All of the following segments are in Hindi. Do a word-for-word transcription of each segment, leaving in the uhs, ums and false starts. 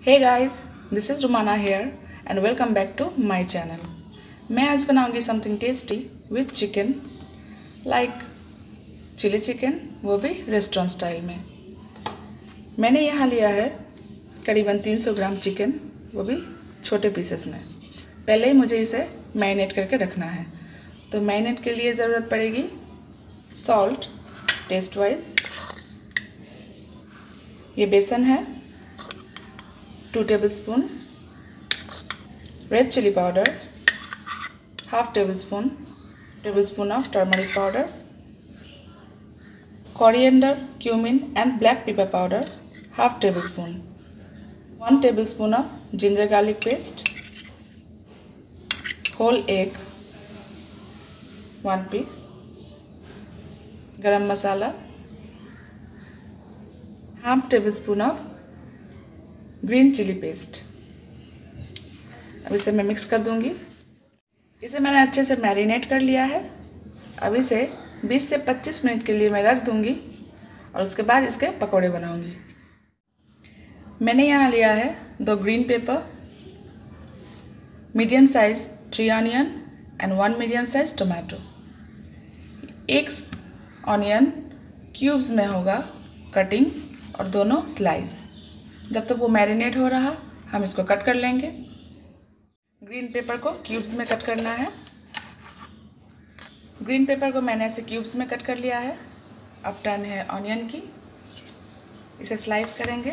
Hey guys, this is Rumana here and welcome back to my channel. मैं आज बनाऊंगी something tasty with chicken, like chilli chicken, वो भी रेस्टोरेंट स्टाइल में। मैंने यहाँ लिया है करीबन तीन सौ ग्राम चिकन, वो भी छोटे पीसेस में। पहले ही मुझे इसे मैरिनेट करके रखना है, तो मैरिनेट के लिए ज़रूरत पड़ेगी सॉल्ट टेस्ट वाइज, ये बेसन है two tablespoon, red chilli powder half tablespoon, tablespoon of turmeric powder, coriander, cumin and black pepper powder half tablespoon, one tablespoon of ginger garlic paste, whole egg one piece, garam masala half tablespoon of green chilli paste. अब इसे मैं मिक्स कर दूंगी। इसे मैंने अच्छे से मैरिनेट कर लिया है। अब इसे बीस से पच्चीस मिनट के लिए मैं रख दूंगी और उसके बाद इसके पकोड़े बनाऊंगी। मैंने यहाँ लिया है दो green pepper, medium size three onion and one medium size tomato. एक ऑनियन क्यूब्स में होगा कटिंग और दोनों स्लाइस। जब तक वो मैरिनेट हो रहा हम इसको कट कर लेंगे। ग्रीन पेपर को क्यूब्स में कट करना है। ग्रीन पेपर को मैंने ऐसे क्यूब्स में कट कर लिया है। अब टर्न है ऑनियन की, इसे स्लाइस करेंगे।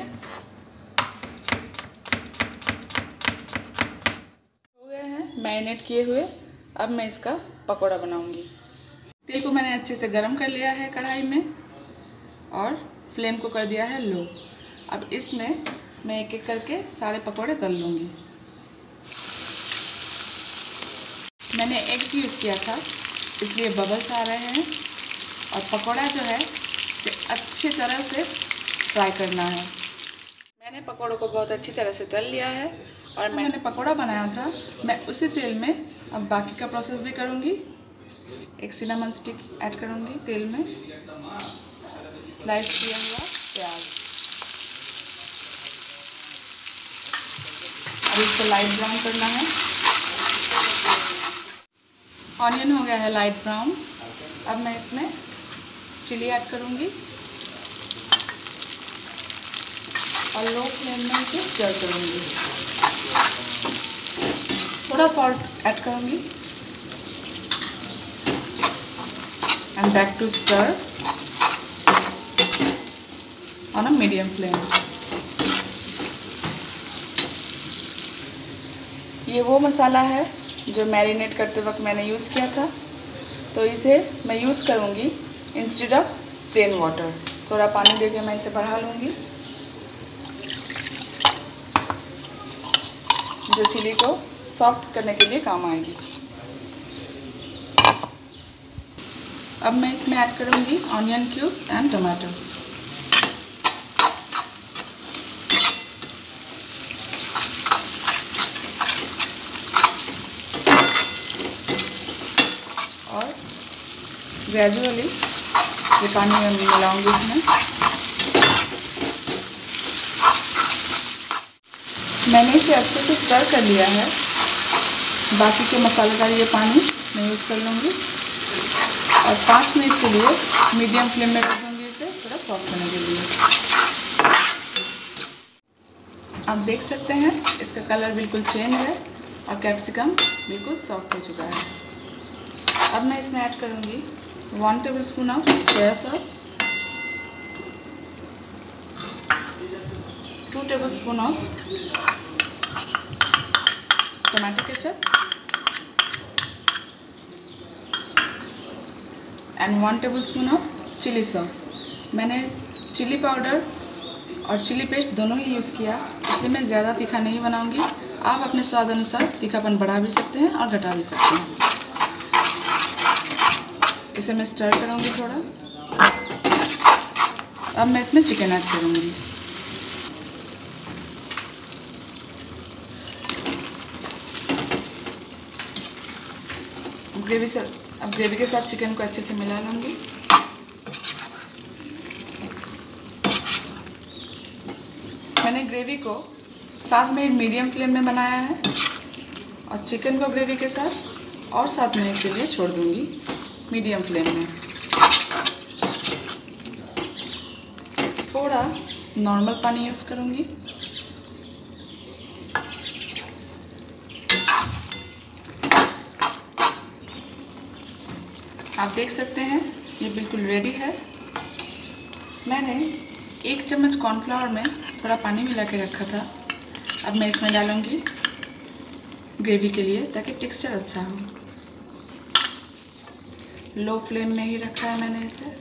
हो गए हैं मैरिनेट किए हुए। अब मैं इसका पकोड़ा बनाऊंगी। तेल को मैंने अच्छे से गरम कर लिया है कढ़ाई में और फ्लेम को कर दिया है लो। अब इसमें मैं एक एक करके सारे पकोड़े तल लूँगी। मैंने एग्स यूज़ किया था, इसलिए बबल्स आ रहे हैं और पकोड़ा जो है इसे अच्छी तरह से फ्राई करना है। मैंने पकोड़ों को बहुत अच्छी तरह से तल लिया है और मैंने पकोड़ा बनाया था, मैं उसी तेल में अब बाकी का प्रोसेस भी करूँगी। एक सिनेमन स्टिक ऐड करूँगी तेल में, स्लाइस किया हुआ प्याज। अब इसको लाइट ब्राउन करना है। ऑनियन हो गया है लाइट ब्राउन। अब मैं इसमें चिली ऐड करूँगी और लो फ्लेम में इसे स्टर करूँगी। थोड़ा सॉल्ट ऐड करूँगी and back to stir on a medium flame. ये वो मसाला है जो मैरिनेट करते वक्त मैंने यूज़ किया था, तो इसे मैं यूज़ करूँगी इंस्टेड ऑफ प्लेन वाटर। थोड़ा पानी देके मैं इसे बढ़ा लूँगी, जो चिली को सॉफ्ट करने के लिए काम आएगी। अब मैं इसमें ऐड करूँगी ऑनियन क्यूब्स एंड टमाटो। और ग्रेजुअली ये पानी में मिलाऊंगी इसमें। मैंने इसे अच्छे से स्टर कर लिया है। बाकी के मसालेदार ये पानी मैं यूज़ कर लूँगी और पाँच मिनट के लिए मीडियम फ्लेम में रख दूँगी इसे थोड़ा सॉफ्ट होने के लिए। आप देख सकते हैं इसका कलर बिल्कुल चेंज है और कैप्सिकम बिल्कुल सॉफ्ट हो चुका है। अब मैं इसमें ऐड करूँगी one tablespoon of soya sauce, two tablespoon of tomato ketchup and one tablespoon of chilli sauce. मैंने चिली पाउडर और चिली पेस्ट दोनों ही यूज़ किया, इसलिए मैं ज़्यादा तीखा नहीं बनाऊंगी। आप अपने स्वाद अनुसार तीखापन बढ़ा भी सकते हैं और घटा भी सकते हैं। इसे मैं स्टर करूँगी थोड़ा। अब मैं इसमें चिकन ऐड करूँगी। ग्रेवी से अब ग्रेवी के साथ चिकन को अच्छे से मिला लूँगी। मैंने ग्रेवी को सात मिनट मीडियम फ्लेम में बनाया है और चिकन को ग्रेवी के साथ और सात मिनट के लिए छोड़ दूंगी मीडियम फ्लेम में। थोड़ा नॉर्मल पानी यूज़ करूंगी। आप देख सकते हैं ये बिल्कुल रेडी है। मैंने एक चम्मच कॉर्नफ्लावर में थोड़ा पानी मिला के रखा था। अब मैं इसमें डालूंगी ग्रेवी के लिए ताकि टेक्सचर अच्छा हो। लो फ्लेम में ही रखा है मैंने इसे।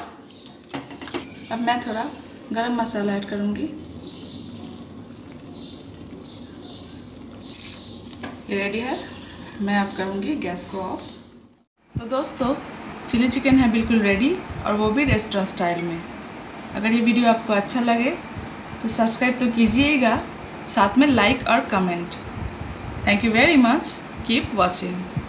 अब मैं थोड़ा गरम मसाला ऐड करूंगी। ये रेडी है। मैं अब करूंगी गैस को ऑफ। तो दोस्तों चिली चिकन है बिल्कुल रेडी और वो भी रेस्टोरेंट स्टाइल में। अगर ये वीडियो आपको अच्छा लगे तो सब्सक्राइब तो कीजिएगा, साथ में लाइक और comment. Thank you very much. Keep watching.